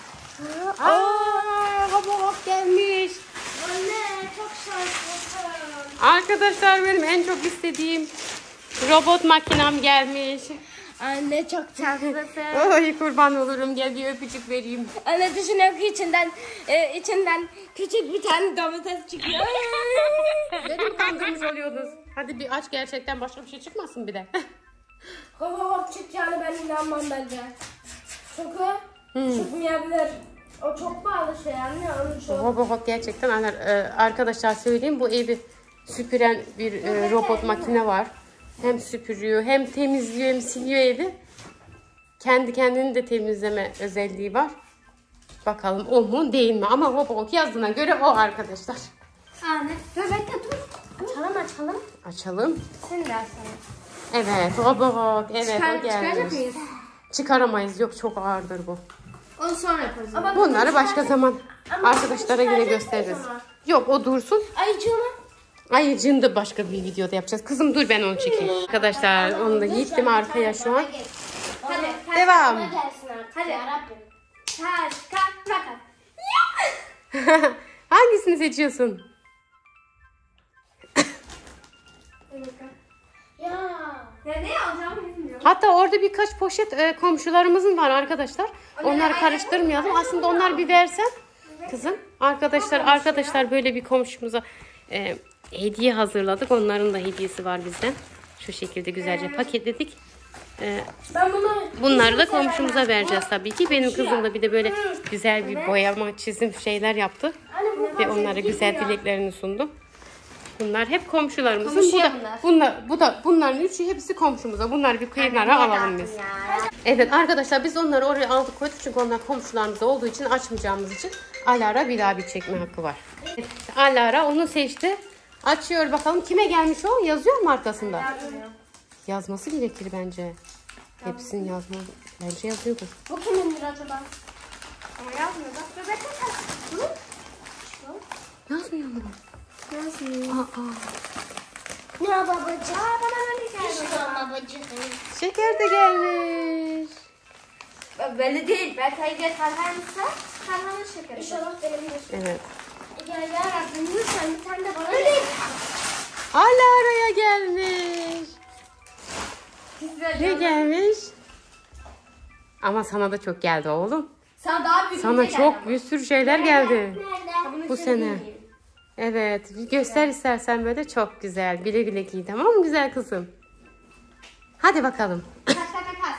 Speaker 1: Aa, hobogok gelmiş.
Speaker 2: Anne çok şanslısın.
Speaker 1: Arkadaşlar benim en çok istediğim robot makinem gelmiş.
Speaker 4: Anne çok şanslısın.
Speaker 1: Ay kurban olurum gel bir öpücük vereyim.
Speaker 4: Anne düşünüyorum ki içinden e, içinden küçük bir tane domates çıkıyor.
Speaker 1: Beni mi kandırmış oluyordunuz? Hadi bir aç gerçekten başka bir şey çıkmasın bir de.
Speaker 4: Hop hop çıkacağını ben inanmam bence. Çünkü
Speaker 1: Hmm.
Speaker 4: çıkmayabilir. O çok pahalı şey anne onun şu.
Speaker 1: Hobogok gerçekten Ee, arkadaşlar söyleyeyim bu evi süpüren bir e, robot makine var. Hem süpürüyor hem temizliyor hem siliyor evi. Kendi kendini de temizleme özelliği var. Bakalım o mu değil mi? Ama Hobogok yazdığına göre o arkadaşlar.
Speaker 2: Anne. Dur bekle dur.
Speaker 4: Açalım açalım.
Speaker 1: Açalım.
Speaker 2: Sen de açsana.
Speaker 1: Evet Hobogok. Evet
Speaker 2: Çıkar,
Speaker 1: o gelmiş.
Speaker 2: çıkaracak mıyız?
Speaker 1: Çıkaramayız. Yok çok ağırdır bu.
Speaker 2: Onu sonra yaparız. Ama
Speaker 1: Bunları başka zaman arkadaşlara yine gösteririz. Yok o dursun.
Speaker 4: Ayıcığımı.
Speaker 1: Ayıcığını da başka bir videoda yapacağız. Kızım dur ben onu çekeyim. Arkadaşlar onu da gittim arkaya şu an.
Speaker 2: Hadi. taş,
Speaker 1: Devam.
Speaker 4: Bana gelsin artık.
Speaker 2: Hadi.
Speaker 4: Ya Rabbim.
Speaker 2: Taş, kağıt, makas.
Speaker 1: Hangisini seçiyorsun?
Speaker 4: Ya.
Speaker 2: Ya ne alacağımı bilmiyorum.
Speaker 1: Hatta orada birkaç poşet e, komşularımızın var arkadaşlar. Onları karıştırmayalım. Aslında onlar bir versen kızım. Arkadaşlar arkadaşlar böyle bir komşumuza e, hediye hazırladık. Onların da hediyesi var bizden. Şu şekilde güzelce paketledik. E,
Speaker 2: Ben bunu...
Speaker 1: bunları da komşumuza vereceğiz tabii ki. Benim kızım da bir de böyle güzel bir boyama, çizim şeyler yaptı. Ve onlara güzel dileklerini sundu. Bunlar hep komşularımızın. Bu
Speaker 2: Komşuya
Speaker 1: da,
Speaker 2: bunlar.
Speaker 1: bunlar, bu da bunların üçü hepsi komşumuza. Bunları bir kenara alalım biz. Evet arkadaşlar biz onları oraya aldık koyduk çünkü onlar komşularımızda olduğu için açmayacağımız için Alara bir daha bir çekme hakkı var. Evet, Alara onu seçti. Açıyor bakalım kime gelmiş o? Yazıyor mu arkasında? Yazması gerekir bence. Hepsini yazma. Bence yazıyordur.
Speaker 4: Bu kimindir acaba?
Speaker 2: Ama yazmıyor. Bak bebek makas. Hı?
Speaker 1: Yazmıyor mu?
Speaker 2: Yazmıyor.
Speaker 1: Aa,
Speaker 4: Ne babacığım?
Speaker 2: Aa bana öyle
Speaker 4: İşte
Speaker 2: geldi.
Speaker 4: o babacığım.
Speaker 1: şeker de gelmiş.
Speaker 2: Belli değil. Belki Ege tarhanaysa tarhana şekeri.
Speaker 4: İnşallah benimdir.
Speaker 1: Evet.
Speaker 4: Ya ya Rabbim lütfen bir tane de bana ver.
Speaker 1: Alara'ya gelmiş. Ne gelmiş? Ama sana da çok geldi oğlum.
Speaker 2: Sana daha büyük
Speaker 1: Sana
Speaker 2: bir şey
Speaker 1: çok
Speaker 2: geldi
Speaker 1: bir sürü şeyler geldi.
Speaker 4: Nerede?
Speaker 1: Bu sene. Evet. Bir göster istersen böyle çok güzel. Güle güle giy tamam mı güzel kızım? Hadi bakalım.
Speaker 2: Taş taş makas.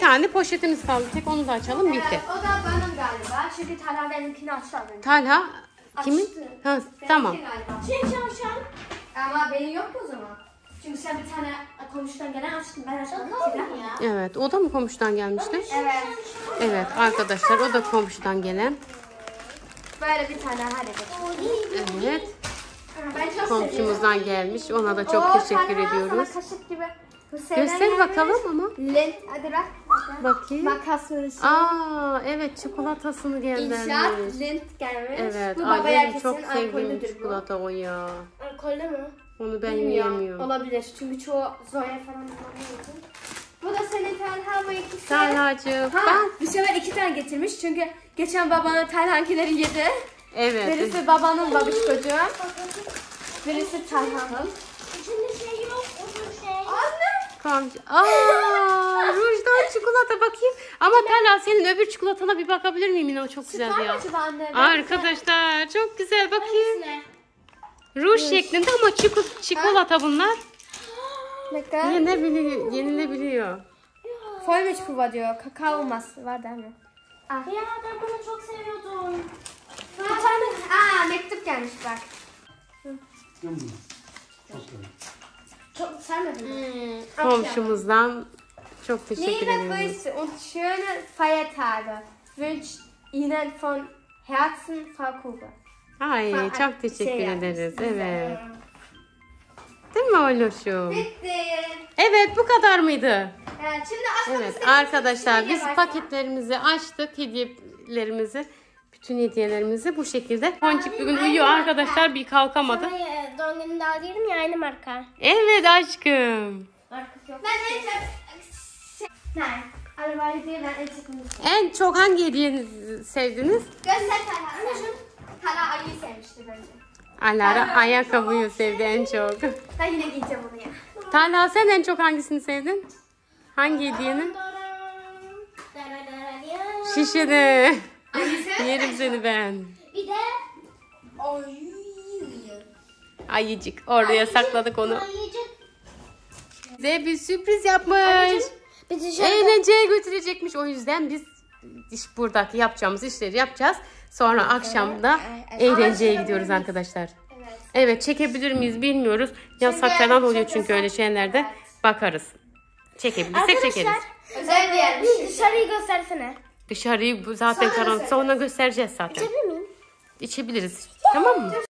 Speaker 1: tane poşetimiz kaldı. Tek onu da açalım bitti.
Speaker 2: Evet, o da benim galiba. Çünkü Talha benimkini açtı az önce.
Speaker 1: Talha kimin?
Speaker 2: Açtı.
Speaker 1: Ha,
Speaker 2: Benimki
Speaker 1: tamam.
Speaker 2: galiba.
Speaker 4: Şey çalışan.
Speaker 2: Ama benim yok o zaman. Çünkü sen bir tane komşudan gelen açtın. Ben açmadım ki
Speaker 4: Bakalım
Speaker 2: de.
Speaker 4: ya.
Speaker 1: Evet, o da mı komşudan gelmişti?
Speaker 2: Evet.
Speaker 1: Evet arkadaşlar, o da komşudan gelen.
Speaker 2: Böyle bir tane halledeceğim.
Speaker 1: Evet,
Speaker 2: Ben çok seviyorum.
Speaker 1: komşumuzdan gelmiş. Ona da çok
Speaker 2: Oo,
Speaker 1: teşekkür
Speaker 2: Talha,
Speaker 1: ediyoruz.
Speaker 2: Sana kaşık gibi. Bu senin
Speaker 1: Göster
Speaker 2: gelmiş.
Speaker 1: bakalım ama.
Speaker 2: Lent. Hadi bak.
Speaker 1: Bakayım.
Speaker 2: Makas var.
Speaker 1: Aa, evet, çikolatasını
Speaker 2: İnşaat
Speaker 1: göndermiş.
Speaker 2: lent gelmiş.
Speaker 1: Evet,
Speaker 2: Bu babaya
Speaker 1: annem
Speaker 2: kesin
Speaker 1: çok sevdiğim
Speaker 2: alkollüdür bu.
Speaker 1: çikolata o ya.
Speaker 2: Alkollü mü?
Speaker 1: Onu ben
Speaker 2: Bilmiyorum.
Speaker 1: yiyemiyorum.
Speaker 2: Olabilir. Çünkü çoğu Zoya falan kullanıyordu. Bu da senin Talha bu ikisi.
Speaker 1: Talhacığım,
Speaker 2: Ha,
Speaker 1: bak.
Speaker 2: bu sefer iki tane getirmiş. Çünkü geçen babana Talha'nkileri yedi.
Speaker 1: Evet.
Speaker 2: Birisi babanın babişkocuğu. Birisi Talha'nın.
Speaker 4: İçinde şey yok. Uzun şey.
Speaker 2: Anne.
Speaker 1: Komşu. Aa, rujdan çikolata bakayım. Ama Talha, senin öbür çikolatana bir bakabilir miyim? Yine o çok güzel
Speaker 2: Var mı
Speaker 1: ya.
Speaker 2: acaba anne?
Speaker 1: Arkadaşlar çok güzel, bakayım.
Speaker 4: Ne?
Speaker 1: Ruj şeklinde ama çiko- çikolata bunlar.
Speaker 2: Ne kadar?
Speaker 1: Yenilebiliyor. Yenilebiliyor.
Speaker 2: Koymuş kuva diyor. Kakao olmaz. Var değil mi?
Speaker 4: Ya ben bunu çok seviyordum.
Speaker 2: Bir tane. Aa, mektup gelmiş bak.
Speaker 3: Değil mi? Çok güzel.
Speaker 2: Çok sevmedim. Hmm.
Speaker 1: Komşumuzdan çok teşekkür
Speaker 2: Liebe
Speaker 1: ediyoruz.
Speaker 2: Grüße und schöne Feiertage wünscht Ihnen von Herzen Frau Kugel.
Speaker 1: Ay,
Speaker 2: Fa-
Speaker 1: çok teşekkür
Speaker 2: şey
Speaker 1: ederiz.
Speaker 2: yapmış,
Speaker 1: Evet. Değil mi Oloş'um?
Speaker 2: Bitti.
Speaker 1: Evet, bu kadar mıydı?
Speaker 2: Evet, şimdi açmak
Speaker 1: Evet
Speaker 2: istediğiniz
Speaker 1: arkadaşlar,
Speaker 2: bir
Speaker 1: biz
Speaker 2: şey varsa-
Speaker 1: paketlerimizi açtık. Hediyelerimizi, bütün hediyelerimizi bu şekilde. Ponçik bugün uyuyor arkadaşlar, bir kalkamadı.
Speaker 4: Sana e, doğum gününde alıyorum ya aynı marka.
Speaker 1: Evet aşkım.
Speaker 2: Markası yok. Ben en çok... Nein. Arabayı diye ben en çok unuttum.
Speaker 1: En çok hangi hediyenizi sevdiniz?
Speaker 2: Göster Talha. Anne şu Talha ayıyı sevmişti bence.
Speaker 1: Alara ayakkabıyı sevdi en çok.
Speaker 2: Ben yine giyeceğim onu ya.
Speaker 1: Talha, sen en çok hangisini sevdin? Hangi hediyeni? Şişeni.
Speaker 2: Ayıyı sevdim.
Speaker 1: Yerim seni ben.
Speaker 4: Bir de
Speaker 1: Ayıcık. Oraya sakladık onu.
Speaker 4: ayıcık.
Speaker 1: Bize bir sürpriz yapmış.
Speaker 4: Bir dışarıda.
Speaker 1: Eğlenceye götürecekmiş. O yüzden biz iş buradaki yapacağımız işleri yapacağız. Sonra akşam da eğlenceye gidiyoruz arkadaşlar.
Speaker 2: Evet.
Speaker 1: Evet, çekebilir miyiz bilmiyoruz. Yasak falan oluyor çünkü öyle şeylerde. Bakarız. Çekebilirsek çekeriz.
Speaker 2: Özel bir yermiş.
Speaker 4: Bir dışarıyı göstersene.
Speaker 1: Dışarıyı bu zaten karanlık. Sonra göstereceğiz zaten.
Speaker 4: Çevirir miyim?
Speaker 1: İçebiliriz. Tamam mı?